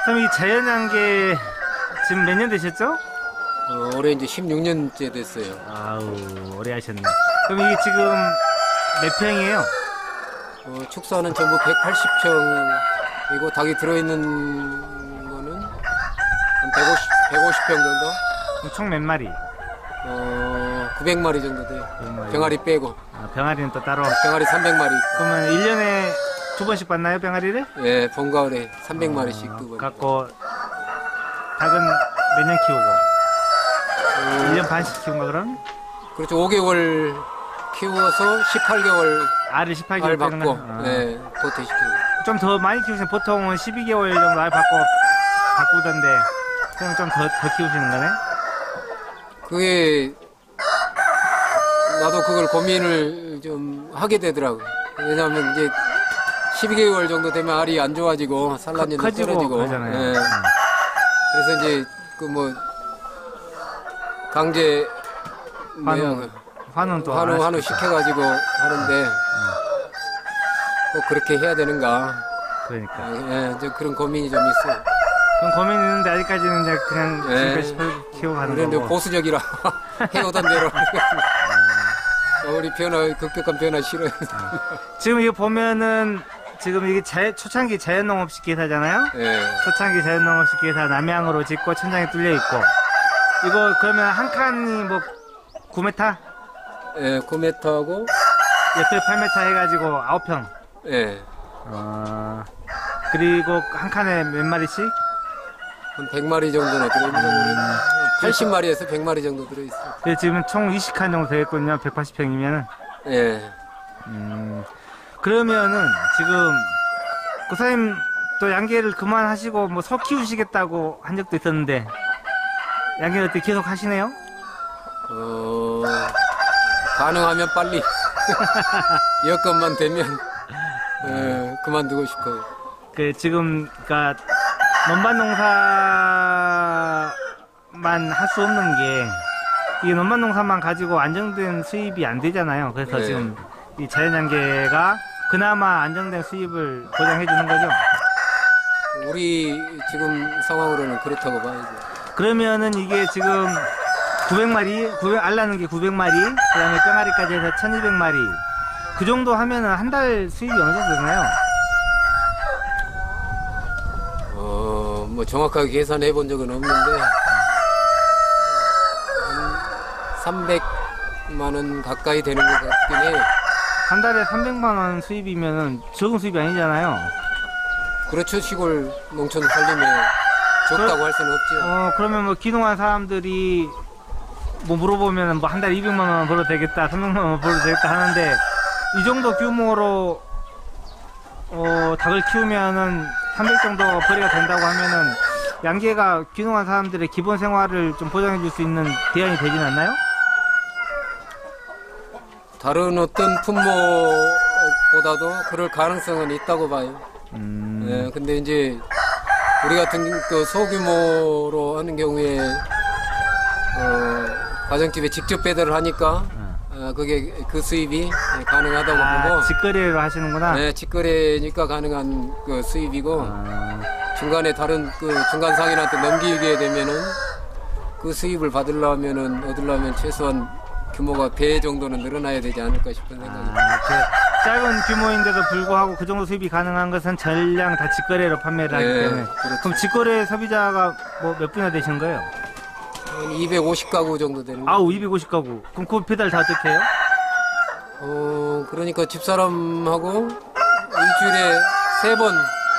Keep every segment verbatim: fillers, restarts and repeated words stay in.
그럼 이 자연양계 지금 몇 년 되셨죠? 어, 올해 이제 십육 년째 됐어요. 아우, 오래 하셨네. 그럼 이게 지금 몇 평이에요? 어, 축사는 전부 백팔십 평이고 닭이 들어있는 거는 한 백오십, 백오십 평 정도? 총 몇 마리? 어, 구백 마리 정도 돼요. 구백 마리. 병아리 빼고. 아, 병아리는 또 따로. 병아리 삼백 마리. 그러면 일 년에 두 번씩 받나요, 병아리를? 예, 봄, 가을에 삼백 마리씩 두 번. 갖고 닭은 몇 년 키우고? 어, 일 년 반씩 키운 거 그럼? 그렇죠. 오 개월 키워서 십팔 개월 알을 십팔 개월 알 빼는 받고, 거? 아. 예, 도태시키고. 좀 더 많이 키우시면 보통은 십이 개월 정도 알 받고 바꾸던데 그럼 좀 더 더 키우시는 거네? 그게, 나도 그걸 고민을 좀 하게 되더라고. 왜냐하면 이제 십이 개월 정도 되면 알이 안 좋아지고 산란율도 커지고 떨어지고. 그러잖아요. 예. 음. 그래서 이제 그 뭐 강제 환우, 뭐야, 환우는 또 환우 안 환우 하시겠다. 시켜가지고 하는데 꼭 그렇게 해야 되는가? 그러니까. 예, 저 그런 고민이 좀 있어요. 그럼 고민 있는데 아직까지는 이제 그냥 예. 지금까지 키우고 가는 그런데 거고. 보수적이라 해오던 대로. 어, 우리 변화 급격한 변화 싫어요. 지금 이거 보면은 지금 이게 자, 초창기 자연농업식 기사잖아요. 예. 초창기 자연농업식 기사 남향으로 짓고 천장이 뚫려 있고. 이거 그러면 한 칸이 뭐 구 미터? 예, 구 미터하고 옆에 팔 미터 해가지고 아홉 평. 예. 어, 그리고 한 칸에 몇 마리씩? 한 백 마리 정도는 들어있는 팔십 마리에서 백 마리 정도 들어있어요. 그래서 지금 총 이십 칸 정도 되겠군요. 백팔십 평이면은. 예. 음, 그러면은 지금 고사님 또 양계를 그만하시고 뭐 소 키우시겠다고 한 적도 있었는데 양계를 어떻게 계속 하시네요? 어, 가능하면 빨리 여건만 되면 예, 그만두고 싶어요. 그 지금 그니까 논밭 농사만 할 수 없는 게 이 논밭 농사만 가지고 안정된 수입이 안 되잖아요. 그래서 네. 지금 이 자연양계가 그나마 안정된 수입을 보장해 주는 거죠. 우리 지금 상황으로는 그렇다고 봐야죠. 그러면은 이게 지금 구백 마리, 구백, 알 낳는 게 구백 마리, 그 다음에 뿅아리까지 해서 천이백 마리. 그 정도 하면은 한 달 수입이 어느 정도 되나요? 어, 뭐 정확하게 계산해 본 적은 없는데 한 삼백만 원 가까이 되는 것 같긴 해요. 한 달에 삼백만 원 수입이면은 적은 수입이 아니잖아요. 그렇죠. 시골 농촌 살림에 적다고 할 수는 없죠. 어, 그러면 뭐 기농한 사람들이 뭐 물어보면 뭐 한 달에 이백만 원 벌어도 되겠다, 삼백만 원 벌어도 되겠다 하는데 이 정도 규모로 어, 닭을 키우면은 삼백 정도 벌이가 된다고 하면은 양계가 귀농한 사람들의 기본 생활을 좀 보장해 줄 수 있는 대안이 되진 않나요? 다른 어떤 품목보다도 그럴 가능성은 있다고 봐요. 음... 네, 근데 이제 우리 같은 그 소규모로 하는 경우에 어, 가정집에 직접 배달을 하니까 어, 그게 그 수입이 가능하다고 아, 보고 직거래로 하시는구나. 네, 직거래니까 가능한 그 수입이고 아... 중간에 다른 그 중간 상인한테 넘기게 되면은 그 수입을 받으려면은 얻으려면 최소한 규모가 배 정도는 늘어나야 되지 않을까 싶은 생각이. 아, 그 작은 규모인데도 불구하고 그 정도 수입이 가능한 것은 전량 다 직거래로 판매를 하기 네, 때문에. 그렇죠. 그럼 직거래 소비자가 뭐 몇 분이나 되신 거예요? 한 이백오십 가구 정도 되는 거. 아우, 이백오십 가구. 그럼 그 배달 다 어떻게 해요? 어, 그러니까 집사람하고 일주일에 세 번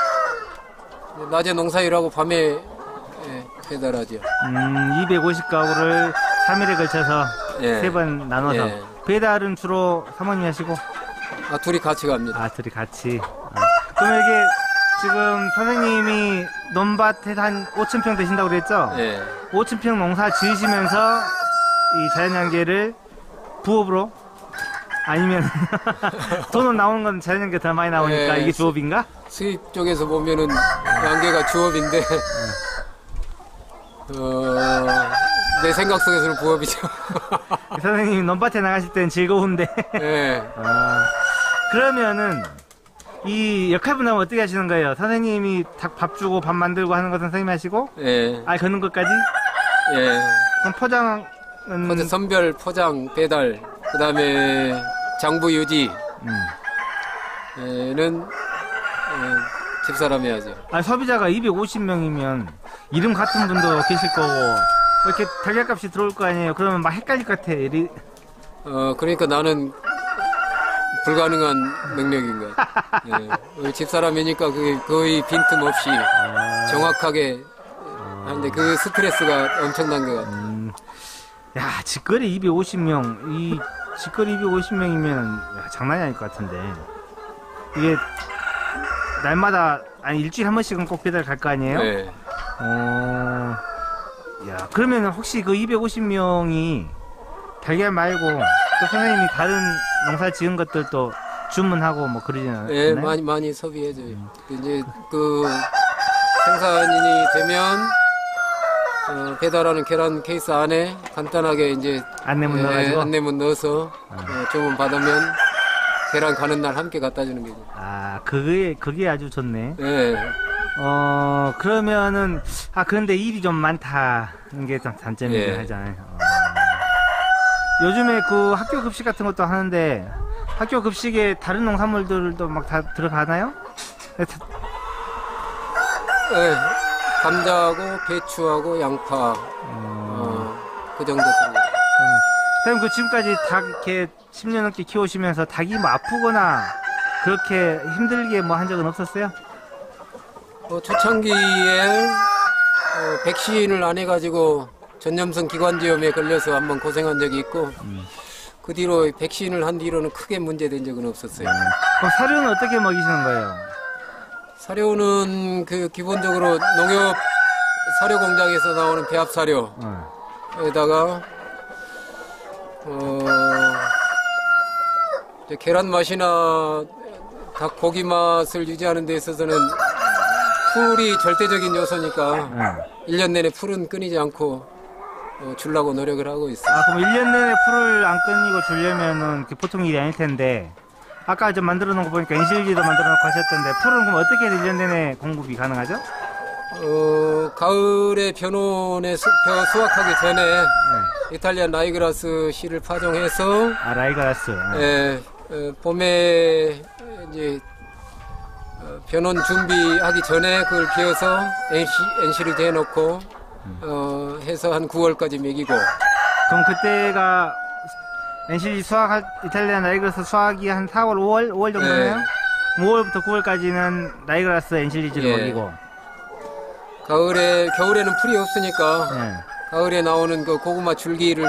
낮에 농사일하고 밤에 예, 배달하죠. 음, 이백오십 가구를 삼 일에 걸쳐서 예. 세 번 나눠서. 예. 배달은 주로 사모님이 하시고? 아, 둘이 같이 갑니다. 아, 둘이 같이. 아. 그럼 이게 지금 선생님이 논밭에 한 오천 평 되신다고 그랬죠? 예. 오천 평 농사 지으시면서 이 자연양계를 부업으로? 아니면 돈은 나오는 건 자연양계 더 많이 나오니까 예, 이게 주업인가? 수입 쪽에서 보면은 양계가 주업인데 어, 내 생각 속에서는 부업이죠. 선생님이 논밭에 나가실 때는 즐거운데 예. 아, 그러면은 이 역할 분담은 어떻게 하시는 거예요? 선생님이 닭 밥 주고 밥 만들고 하는 거 선생님이 하시고 예. 알 걷는 것까지? 예. 그럼 포장은 포장, 선별, 포장, 배달, 그 다음에 장부 유지, 음. 에는 예, 집사람이 하죠. 아, 소비자가 이백오십 명이면 이름 같은 분도 계실 거고 이렇게 달걀값이 들어올 거 아니에요? 그러면 막 헷갈릴 것 같아. 이 어, 그러니까 나는 불가능한 능력인 것 같아. 예. 우리 집사람이니까 그게 거의 빈틈없이 정확하게 하는데 그 스트레스가 엄청난 것 같아. 음, 야, 직거래 이백오십 명, 이 직거래 이백오십 명이면 장난이 아닐 것 같은데. 이게 날마다 아니 일주일에 한 번씩은 꼭 배달 갈 거 아니에요? 네. 어, 야, 그러면 혹시 그 이백오십 명이 달걀 말고 또 선생님이 다른 농사 지은 것들도 주문하고 뭐 그러진 않나요? 예, 많이 많이 소비해줘요. 이제 그 생산인이 되면 어, 배달하는 계란 케이스 안에 간단하게 이제 안내문 예, 넣어가지고? 안내문 넣어서 어, 주문 받으면 계란 가는 날 함께 갖다 주는 거죠. 아, 그게, 그게 아주 좋네. 예. 어, 그러면은, 아, 그런데 일이 좀 많다는 게 좀 단점이긴 예. 하잖아요. 어. 요즘에 그 학교 급식 같은 것도 하는데, 학교 급식에 다른 농산물들도 막 다 들어가나요? 네, 다- 예. 감자하고 배추하고 양파, 어, 그 정도 들어요. 음. 선생님, 그 지금까지 닭 이렇게 십 년 넘게 키우시면서 닭이 뭐 아프거나 그렇게 힘들게 뭐 한 적은 없었어요? 어, 초창기에 어, 백신을 안 해가지고 전염성 기관지염에 걸려서 한번 고생한 적이 있고 음. 그 뒤로 백신을 한 뒤로는 크게 문제된 적은 없었어요. 그럼 사료는 어떻게 먹이시는 거예요? 사료는 그 기본적으로 농협 사료 공장에서 나오는 배합 사료에다가 어. 어, 이제 계란 맛이나 닭 고기 맛을 유지하는 데 있어서는 풀이 절대적인 요소니까 응. 일 년 내내 풀은 끊이지 않고 어, 주려고 노력을 하고 있어요. 아, 그럼 일 년 내내 풀을 안 끊이고 주려면은 그 보통 일이 아닐 텐데, 아까 좀 만들어 놓은 거 보니까 엔실지도 만들어 놓고 하셨던데, 풀은 그럼 어떻게 일 년 내내 공급이 가능하죠? 어, 가을에 변온에 수, 벼 수확하기 전에 네. 이탈리안 라이그라스 씨를 파종해서 아, 라이가라스. 어. 예, 어, 봄에 이제 어, 변온 준비하기 전에 그걸 비워서 엔시, 엔시를 대놓고 어, 해서 한 구월까지 먹이고 그럼 그때가 엔실지 수확, 이탈리안 라이그라스 수확이 한 사월, 오월? 오월 정도네요? 네. 오월부터 구월까지는 라이그라스 엔실지를 예. 먹이고. 가을에 겨울에는 풀이 없으니까 네. 가을에 나오는 그 고구마 줄기를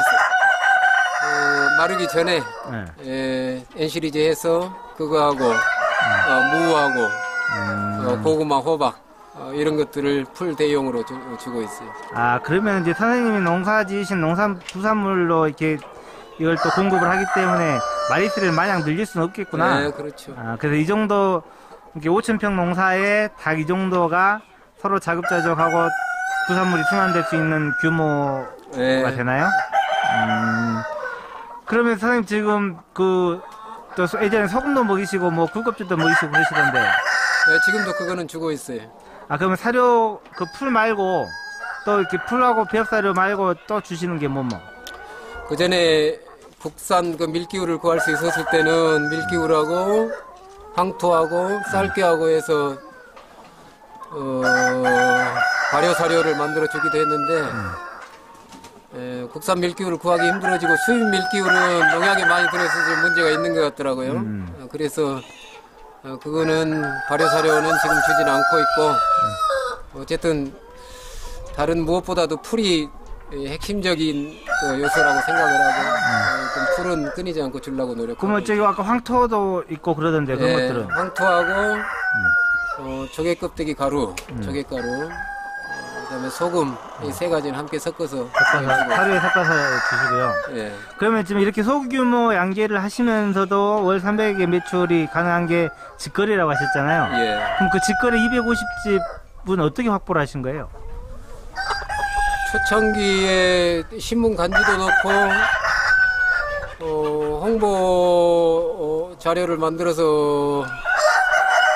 어, 마르기 전에 네. 에, 엔시리즈 해서 그거하고 어, 무하고 음. 어, 고구마, 호박 어, 이런 것들을 풀 대용으로 주, 주고 있어요. 아, 그러면 이제 선생님이 농사 지으신 농산, 부산물로 이렇게 이걸 또 공급을 하기 때문에 마리수를 마냥 늘릴 수는 없겠구나. 네, 그렇죠. 아, 그래서 이 정도, 이렇게 오천 평 농사에 닭 이 정도가 서로 자급자족하고 부산물이 순환될 수 있는 규모가 네. 되나요? 음, 그러면 선생님 지금 그, 또 소- 예전에 소금도 먹이시고 뭐 굴껍질도 먹이시고 그러시던데. 네, 지금도 그거는 주고 있어요. 아, 그러면 사료, 그 풀 말고 또 이렇게 풀하고 배합사료 말고 또 주시는 게 뭐 뭐? 그 전에 국산 그 밀기울을 구할 수 있었을 때는 밀기울하고 황토하고 쌀깨하고 해서 어, 발효 사료를 만들어 주기도 했는데 에, 국산 밀기울을 구하기 힘들어지고 수입 밀기울은 농약이 많이 들어있어서 문제가 있는 것 같더라고요. 음. 어, 그래서 어, 그거는 발효 사료는 지금 주진 않고 있고 어쨌든 다른 무엇보다도 풀이 핵심적인 그 요소라고 생각을 하고 어, 좀 풀은 끊이지 않고 주려고 노력하고 그러면 저기 아까 황토도 있고 그러던데 그런 예, 것들은 황토하고 어, 조개 껍데기 가루, 조개가루, 어, 그다음에 소금 이 세 가지는 함께 섞어서 섞어서 사료에 섞어서 주시고요. 예. 그러면 지금 이렇게 소규모 양계를 하시면서도 월 삼백의 매출이 가능한 게 직거래라고 하셨잖아요. 예. 그럼 그 직거래 이백오십 집은 어떻게 확보를 하신 거예요? 초창기에 신문 간지도 넣고 어, 홍보 어, 자료를 만들어서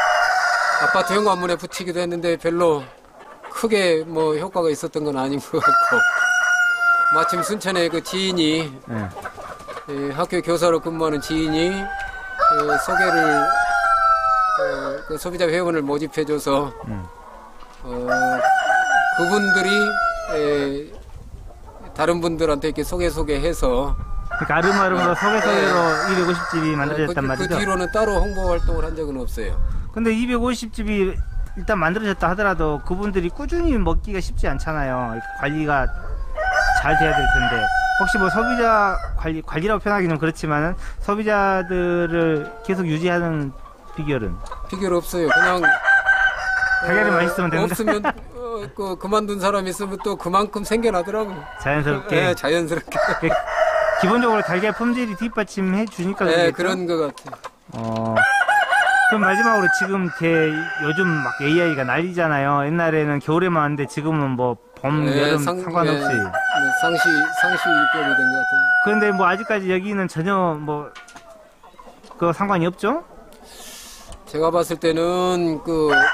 아파트 현관문에 붙이기도 했는데 별로 크게 뭐 효과가 있었던 건 아닌 것 같고 마침 순천에 그 지인이 네. 예, 학교 교사로 근무하는 지인이 예, 소개를 어, 그 소비자 회원을 모집해줘서 음. 어, 그분들이 예, 다른 분들한테 이렇게 소개 소개해서 그러니까 아름아름으로 소개 소개로 네. 이백오십 집이 만들어졌단 그, 말이죠. 그 뒤로는 따로 홍보 활동을 한 적은 없어요. 근데 이백오십 집이 일단 만들어졌다 하더라도 그분들이 꾸준히 먹기가 쉽지 않잖아요. 이렇게 관리가 잘 돼야 될 텐데 혹시 뭐 소비자 관리 관리라고 표현하기는 좀 그렇지만은 소비자들을 계속 유지하는 비결은 비결 없어요. 그냥 달걀이 맛있으면 되는 없으면 어, 그 그만둔 사람 있으면 또 그만큼 생겨나더라고. 자연스럽게. 네, 자연스럽게. 기본적으로 달걀 품질이 뒷받침해 주니까 네, 그러겠죠? 그런 것 같아요. 어. 그럼 마지막으로 지금 제 요즘 막 에이아이가 난리잖아요. 옛날에는 겨울에만 왔는데 지금은 뭐 봄, 네, 여름 상- 상관없이. 네, 네, 상시 상시병이 된 것 같은데. 그런데 뭐 아직까지 여기는 전혀 뭐 그 상관이 없죠? 제가 봤을 때는 그 어,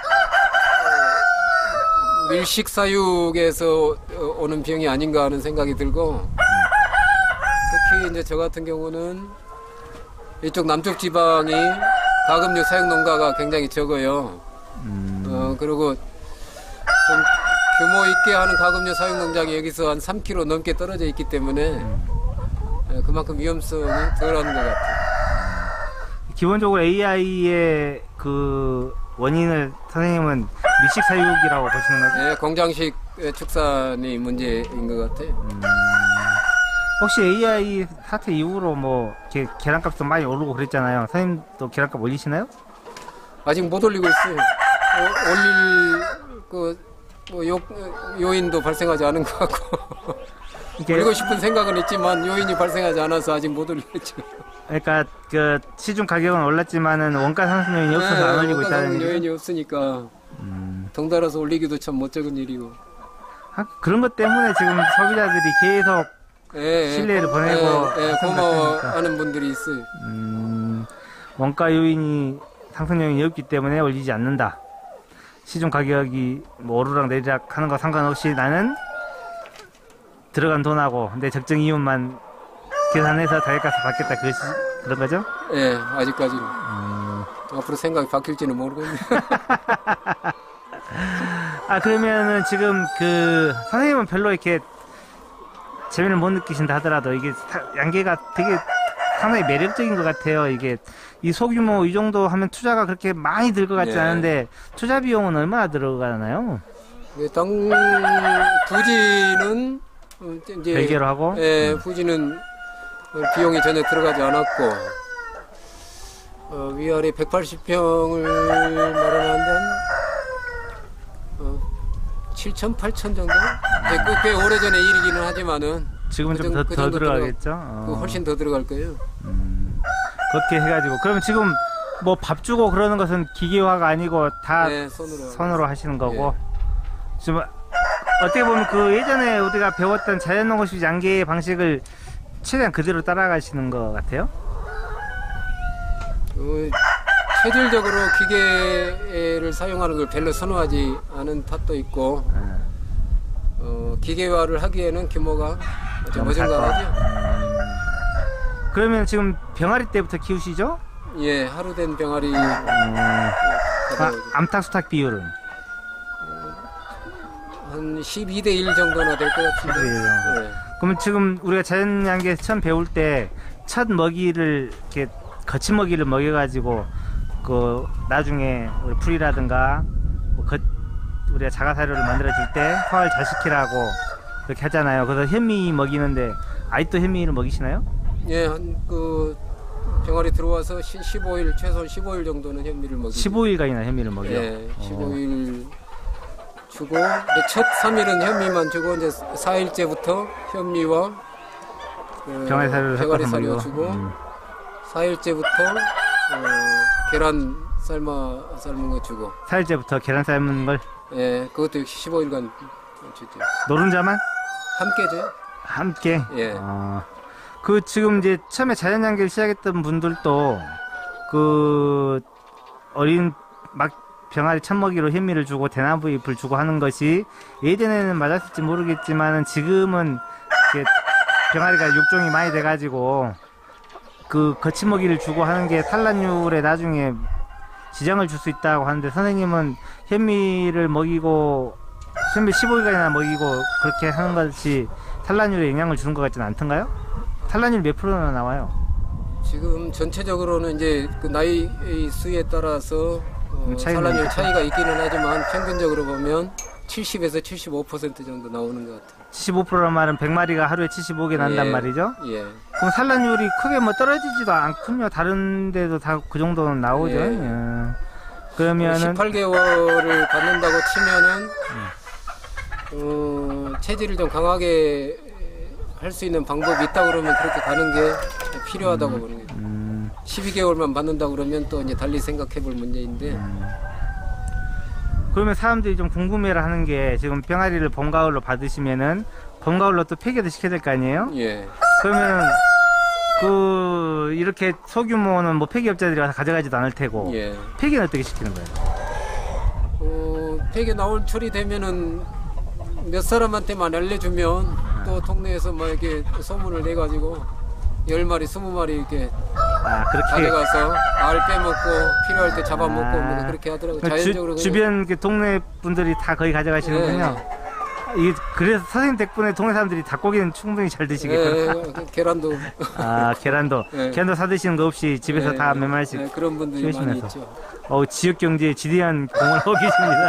밀식 사육에서 어, 오는 병이 아닌가 하는 생각이 들고 특히 이제 저 같은 경우는 이쪽 남쪽 지방이 가금류 사육 농가가 굉장히 적어요. 음. 어 그리고 좀 규모 있게 하는 가금류 사육 농장이 여기서 한 삼 킬로미터 넘게 떨어져 있기 때문에 예, 그만큼 위험성이 덜하는 것 같아요. 기본적으로 에이아이의 그 원인을 선생님은 밀식 사육이라고 보시는 거죠? 예, 공장식 축산이 문제인 것 같아요. 음. 혹시 에이아이 사태 이후로 뭐 이렇게 계란값도 많이 오르고 그랬잖아요. 선생님도 계란값 올리시나요? 아직 못 올리고 있어요. 어, 올릴 그 뭐 요, 요인도 발생하지 않은 것 같고 이게 올리고 싶은 생각은 있지만 요인이 발생하지 않아서 아직 못 올리겠죠. 그러니까 그 시중 가격은 올랐지만은 원가 상승 요인이 없어서 안 올리고 있다는 원가상 얘기죠? 요인이 없으니까 음. 덩달아서 올리기도 참 못 적은 일이고. 아, 그런 것 때문에 지금 소비자들이 계속 예, 신뢰를 고- 보내고 예, 예, 생각하니까. 고마워하는 분들이 있어요. 음, 원가 요인이 상승 요인이 없기 때문에 올리지 않는다. 시중 가격이 뭐 오르락 내리락 하는 거 상관없이 나는 들어간 돈하고 내 적정 이윤만 계산해서 달걀값을 받겠다. 그것이 그런 거죠? 예, 아직까지는. 음. 앞으로 생각이 바뀔지는 모르겠네요. 아 그러면은 지금 그 선생님은 별로 이렇게 재미를 못 느끼신다 하더라도 이게 사- 양계가 되게 상당히 매력적인 것 같아요. 이게 이 소규모 이 정도 하면 투자가 그렇게 많이 들 것 같지 네. 않은데 투자 비용은 얼마나 들어가나요? 예, 땅 부지는 어, 이제 별개로 하고? 예, 부지는 비용이 전혀 들어가지 않았고 어, 위아래 백팔십 평을 마련한다는 어, 칠천, 팔천 정도? 네, 그, 꽤 오래전에 일이기는 하지만은 지금은 그 좀 더 정- 그 더 정도 들어가겠죠? 어. 그 훨씬 더 들어갈 거예요. 음, 그렇게 해가지고 그러면 지금 뭐 밥 주고 그러는 것은 기계화가 아니고 다 네, 손으로. 손으로 하시는 거고 지금 어떻게 보면 그 예전에 우리가 배웠던 자연농업식 양계 방식을 최대한 그대로 따라가시는 것 같아요. 어, 체질적으로 기계를 사용하는 걸 별로 선호하지 않은 탓도 있고 어, 기계화를 하기에는 규모가 좀 너무 작고. 어중간하죠. 그러면 지금 병아리 때부터 키우시죠? 예, 하루 된 병아리 어, 아, 가져오죠. 암탉 수탉 비율은 한 십이 대 일 정도나 될 것 같은데. 십이 대 일 정도. 예. 그러면 지금 우리가 자연양계 처음 배울 때 첫 먹이를 이렇게 거친 먹이를 먹여가지고 그 나중에 우리 풀이라든가 뭐 거, 우리가 자가사료를 만들어줄 때 소화를 잘 시키라고 그렇게 하잖아요. 그래서 현미 먹이는데 아직도 현미를 먹이시나요? 예, 한 그 병아리 들어와서 시, 십오 일 최소 십오 일 정도는 현미를 먹이죠. 십오 일간이나 현미를 먹여요. 예, 십오 일 주고 근데 첫 삼 일은 현미만 주고 이제 사 일째부터 현미와 그 병아리 사료를 병아리 섞어서 사료 먹이고. 주고 음. 사 일째부터 어, 계란 삶아 삶은 거 주고 사 일째부터 계란 삶은 걸 예, 그것도 역시 십오 일간 주죠. 노른자만 함께죠. 함께. 예. 어, 그 지금 이제 처음에 자연양계를 시작했던 분들도 그 어린 막 병아리 젖먹이로 현미를 주고 대나무 잎을 주고 하는 것이 예전에는 맞았을지 모르겠지만은 지금은 이렇게 병아리가 육종이 많이 돼가지고 그 거침먹이를 주고 하는 게 산란율에 나중에 지장을 줄 수 있다고 하는데, 선생님은 현미를 먹이고 현미 십오 일간이나 먹이고 그렇게 하는 것이 산란율에 영향을 주는 것 같지는 않던가요? 산란율 몇 프로나 나와요? 지금 전체적으로는 이제 그 나이 수에 따라서 어, 차이는 산란율 차이가 있기는 하지만 평균적으로 보면 칠십에서 칠십오 퍼센트 정도 나오는 것 같아요. 칠십오 퍼센트란 말은 백 마리가 하루에 칠십오 개 난단 예, 말이죠? 예. 그럼 산란율이 크게 뭐 떨어지지도 않군요. 다른 데도 다 그 정도는 나오죠. 예. 예. 그러면은 십팔 개월을 받는다고 치면은 어, 체질을 좀 강하게 할 수 있는 방법이 있다 그러면 그렇게 가는 게 필요하다고 보는 거죠. 음, 십이 개월만 받는다 그러면 또 이제 달리 생각해 볼 문제인데 음. 그러면 사람들이 좀 궁금해라 하는 게, 지금 병아리를 봄, 가을로 받으시면은 봄, 가을로 또 폐기도 시켜야 될 거 아니에요? 예. 그러면 그 이렇게 소규모는 뭐 폐기업자들이 와서 가져가지도 않을 테고, 예. 폐기는 어떻게 시키는 거예요? 어, 폐기 나올 철이 되면은 몇 사람한테만 알려주면 또 동네에서 막 이렇게 소문을 내가지고 열 마리, 스무 마리 이렇게 아, 그렇게 가져가서 알 빼먹고 필요할 때 잡아먹고 아. 뭐 그렇게 하더라고요. 그 자연적으로 주, 그냥. 주변 그 동네 분들이 다 거의 가져가시는군요. 이 그래서 선생님 덕분에 동네 사람들이 닭고기는 충분히 잘 드시겠구나. 예, 예, 계란도 아, 계란도 예. 계란도 사 드시는 거 없이 집에서 예, 다 몇 마리씩. 예, 그런 분들이 많이 키우시면서. 있죠. 어, 지역 경제에 지대한 공을 하고 계십니다.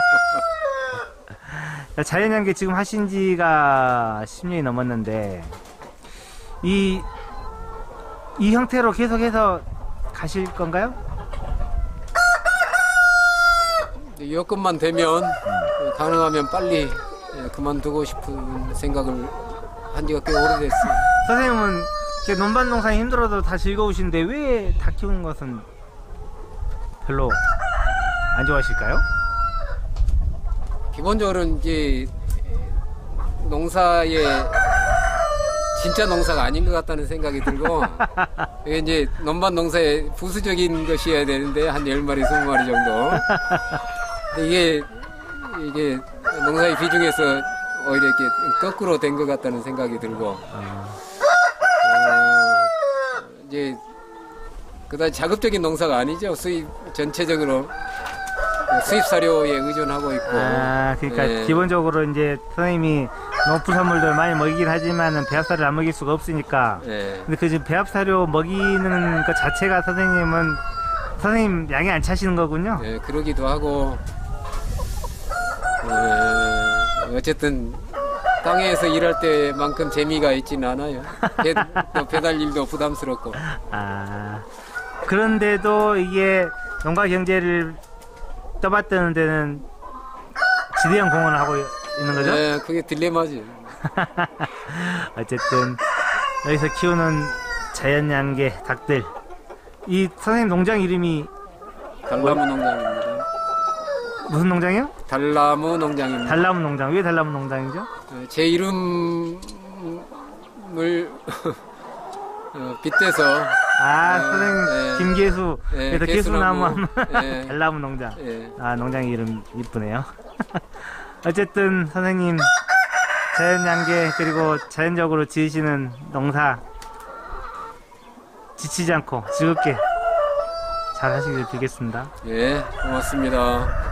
자연양계 지금 하신 지가 십 년이 넘었는데, 이, 이 형태로 계속해서 가실 건가요? 여건만 되면 가능하면 빨리 예, 그만두고 싶은 생각을 한 지가 꽤 오래됐어요. 선생님은 이렇게 논밭 농사에 힘들어도 다 즐거우신데 왜 닭 키우는 것은 별로 안 좋아하실까요? 기본적으로는 이제 농사에 진짜 농사가 아닌 것 같다는 생각이 들고 이게 이제 논밭 농사에 부수적인 것이어야 되는데 한 열 마리, 스무 마리 정도. 근데 이게 이게 농사의 비중에서 오히려 이렇게 거꾸로 된 것 같다는 생각이 들고 어, 이제 그다지 자급적인 농사가 아니죠. 수입 전체적으로 수입 사료에 의존하고 있고. 아, 그러니까 예. 기본적으로 이제 선생님이 농副産물들 많이 먹이긴 하지만은 배합사료를 안 먹일 수가 없으니까. 예. 근데 그 지금 배합사료 먹이는 것 자체가 선생님은 선생님 양이 안 차시는 거군요. 예, 그러기도 하고 어, 어쨌든 땅에서 일할 때만큼 재미가 있지는 않아요. 배, 또 배달 일도 부담스럽고. 아, 그런데도 이게 농가 경제를 떠받드는 데는 지대한 공헌을 하고 있는 거죠? 예, 그게 딜레마지. 어쨌든 여기서 키우는 자연양계 닭들, 이 선생님 농장 이름이 달나무 농장입니다. 무슨 농장이요? 달나무 농장입니다. 달나무 농장. 왜 달나무 농장이죠? 예, 제 이름을 어, 빗대서 아, 어, 선생님 예. 김계수. 예, 그래서 개수나무. 개수나무 하면 예. 달나무 농장. 예. 아, 농장 이름 이쁘네요. 어쨌든 선생님 자연양계 그리고 자연적으로 지으시는 농사 지치지 않고 즐겁게 잘 하시길 빌겠습니다. 예, 고맙습니다.